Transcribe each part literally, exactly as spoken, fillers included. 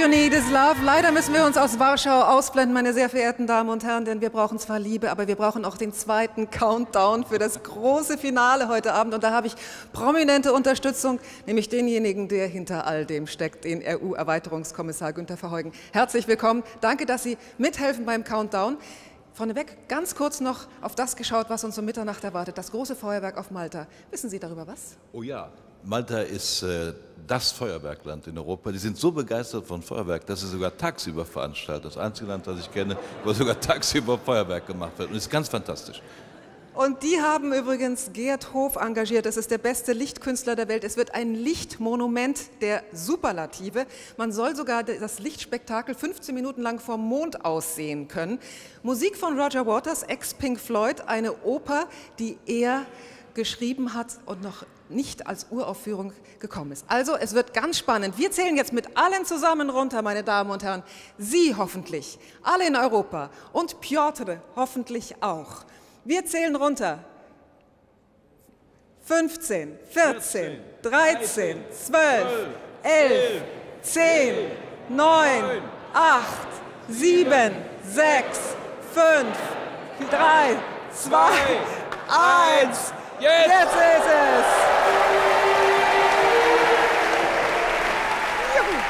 you need is love. Leider müssen wir uns aus Warschau ausblenden, meine sehr verehrten Damen und Herren, denn wir brauchen zwar Liebe, aber wir brauchen auch den zweiten Countdown für das große Finale heute Abend. Und da habe ich prominente Unterstützung, nämlich denjenigen, der hinter all dem steckt, den E U-Erweiterungskommissar Günter Verheugen. Herzlich willkommen. Danke, dass Sie mithelfen beim Countdown. Vorneweg ganz kurz noch auf das geschaut, was uns um Mitternacht erwartet. Das große Feuerwerk auf Malta. Wissen Sie darüber was? Oh ja, Malta ist äh, das Feuerwerkland in Europa. Die sind so begeistert von Feuerwerk, dass sie sogar tagsüber veranstalten. Das einzige Land, das ich kenne, wo sogar tagsüber Feuerwerk gemacht wird. Und das ist ganz fantastisch. Und die haben übrigens Gerd Hof engagiert. Das ist der beste Lichtkünstler der Welt. Es wird ein Lichtmonument der Superlative. Man soll sogar das Lichtspektakel fünfzehn Minuten lang vom Mond aus sehen können. Musik von Roger Waters, ex-Pink Floyd, eine Oper, die er geschrieben hat und noch nicht als Uraufführung gekommen ist. Also, es wird ganz spannend. Wir zählen jetzt mit allen zusammen runter, meine Damen und Herren. Sie hoffentlich, alle in Europa und Piotr hoffentlich auch. Wir zählen runter. fünfzehn, vierzehn, dreizehn, zwölf, elf, zehn, neun, acht, sieben, sechs, fünf, drei, zwei, eins. Jetzt, Jetzt ist es! Juhu.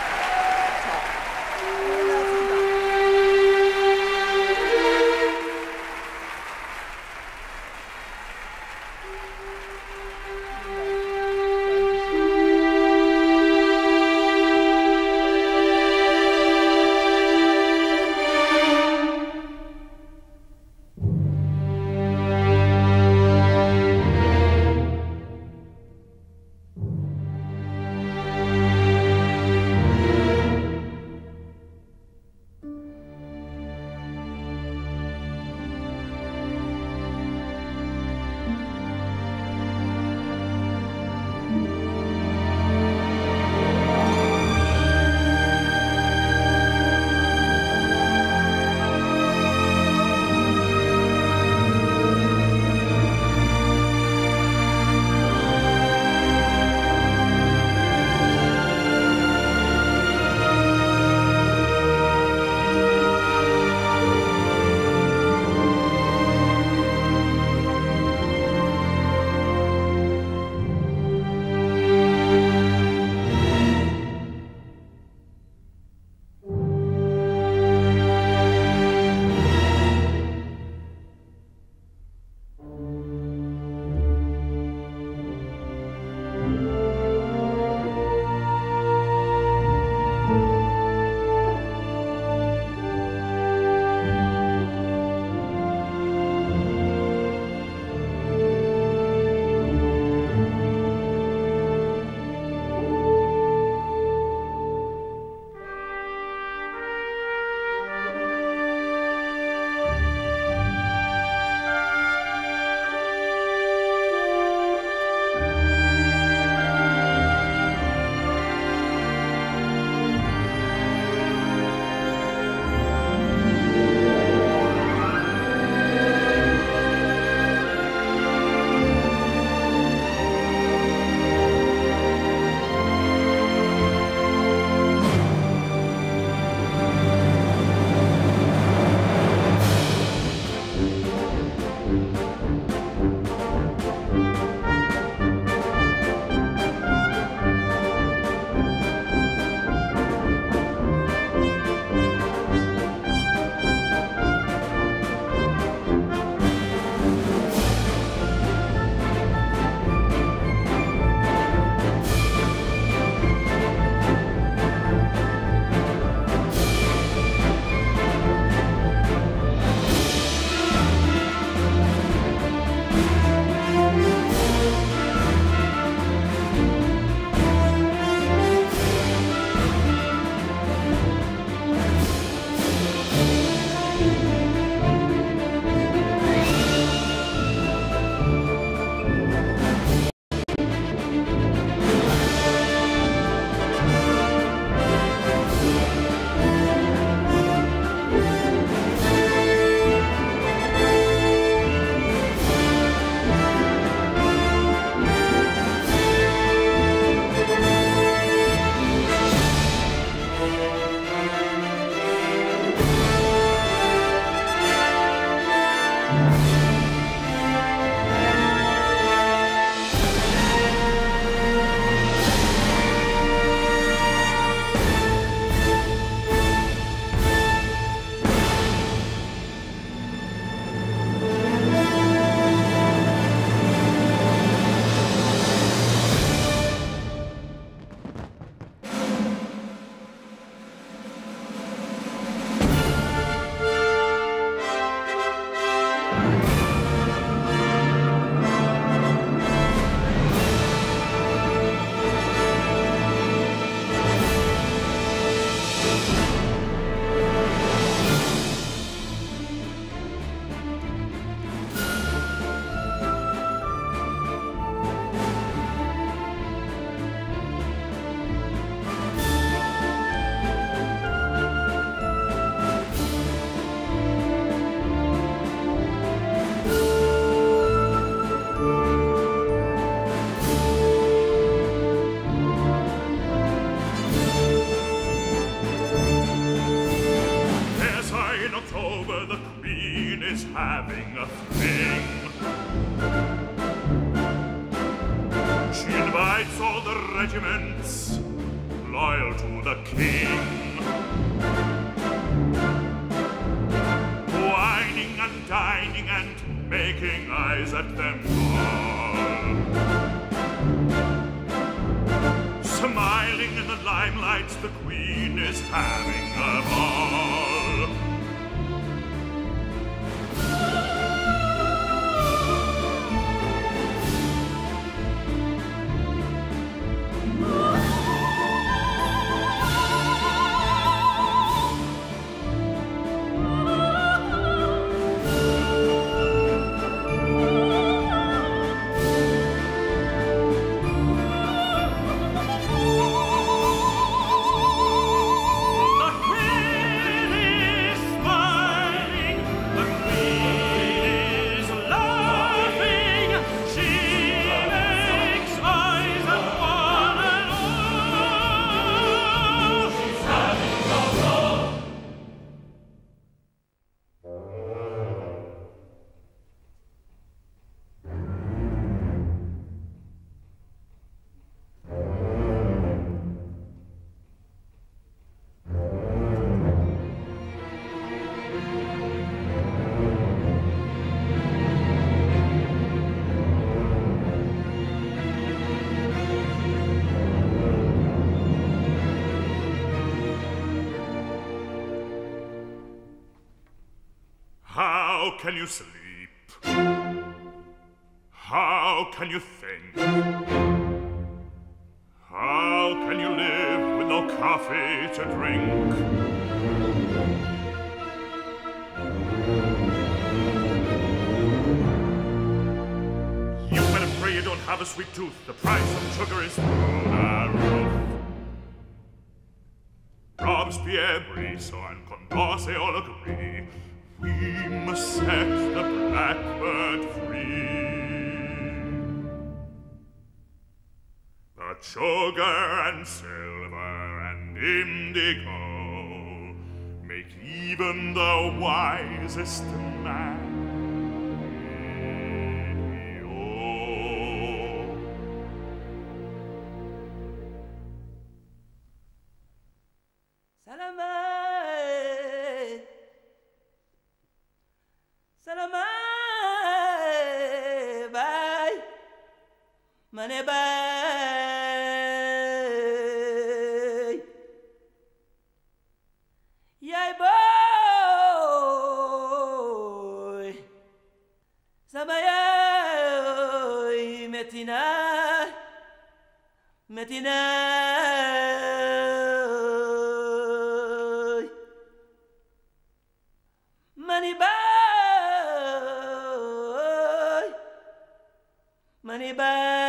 unites all the regiments, loyal to the king. Whining and dining and making eyes at them all. Smiling in the limelight, the queen is having a ball. How can you sleep? How can you think? How can you live with no coffee to drink? You better pray you don't have a sweet tooth. The price of sugar is through the roof. Robespierre, Brisson, and Condorcet all agree we must set the blackbird free. But sugar and silver and indigo make even the wisest man idiot. Salama, Salama, bye, money bye, yay boy, Samaya, Metina, Metina. Money boy, money boy.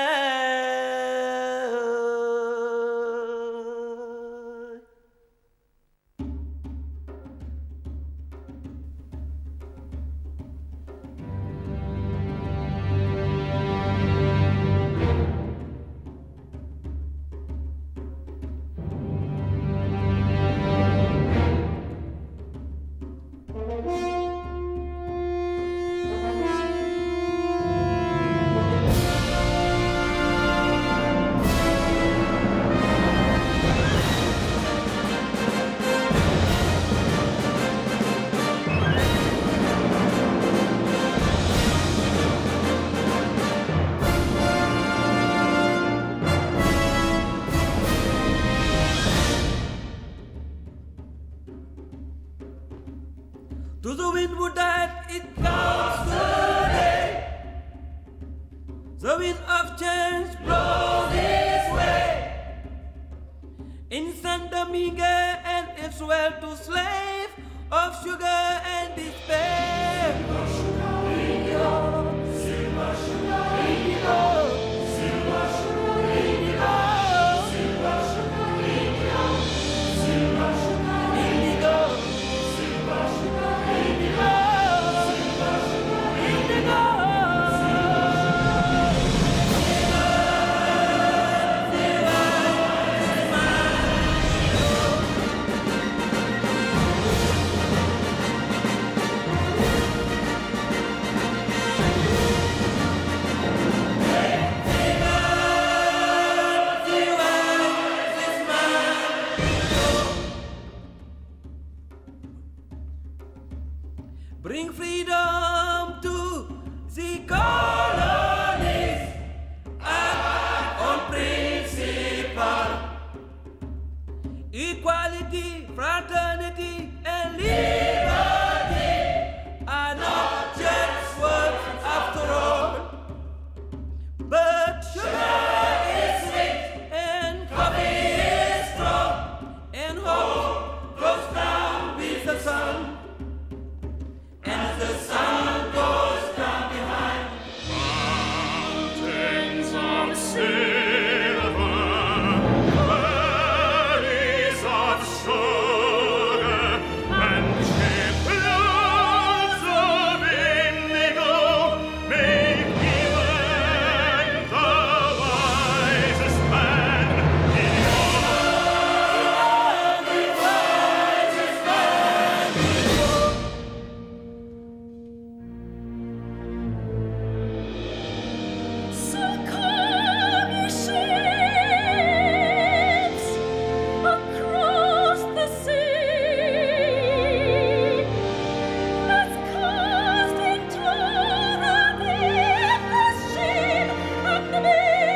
To the windward that it comes today, the wind of change blows its way. In San Domingo and its well to slave of sugar and despair. Silver sugar, indigo, silver sugar, indigo, silver sugar, indigo, silver sugar, indigo, silver sugar, indigo, silver sugar. sugar is sweet, and coffee is strong, and hope goes down with the sun. And as the sun goes down behind mountains of silver, valleys of sugar, and shiploads of indigo make even the wisest man in So come, ye ships, across the sea. Let's cast into the deep the shame and the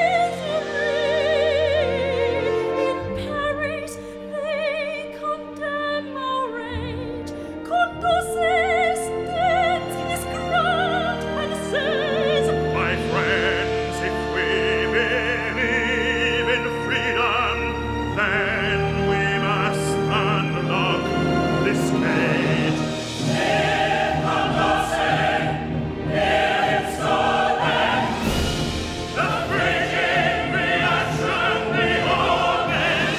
misery. In Paris they condemn our rage. Condorcet stands his ground and says, my friends, if we believe in freedom, then we must unlock this cage. The frigid reaction, the open,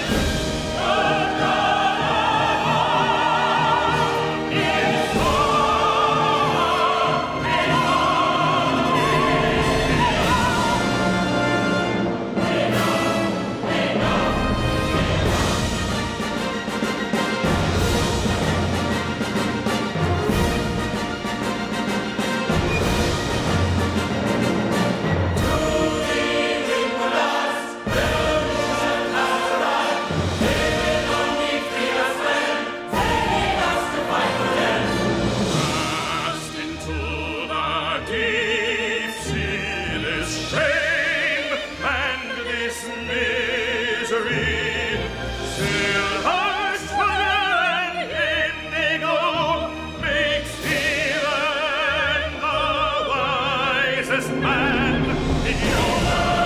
cast into the deep sea this shame and this misery. Silver, sugar, and indigo makes even the wisest man in Europe.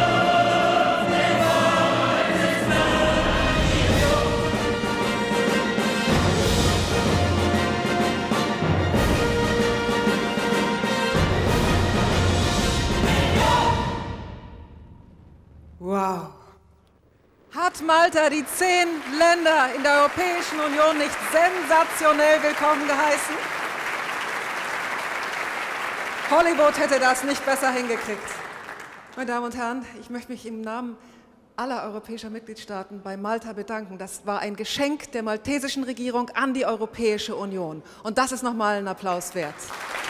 Wow. Hat Malta die zehn Länder in der Europäischen Union nicht sensationell willkommen geheißen? Hollywood hätte das nicht besser hingekriegt. Meine Damen und Herren, ich möchte mich im Namen aller europäischer Mitgliedstaaten bei Malta bedanken. Das war ein Geschenk der maltesischen Regierung an die Europäische Union. Und das ist nochmal ein Applaus wert.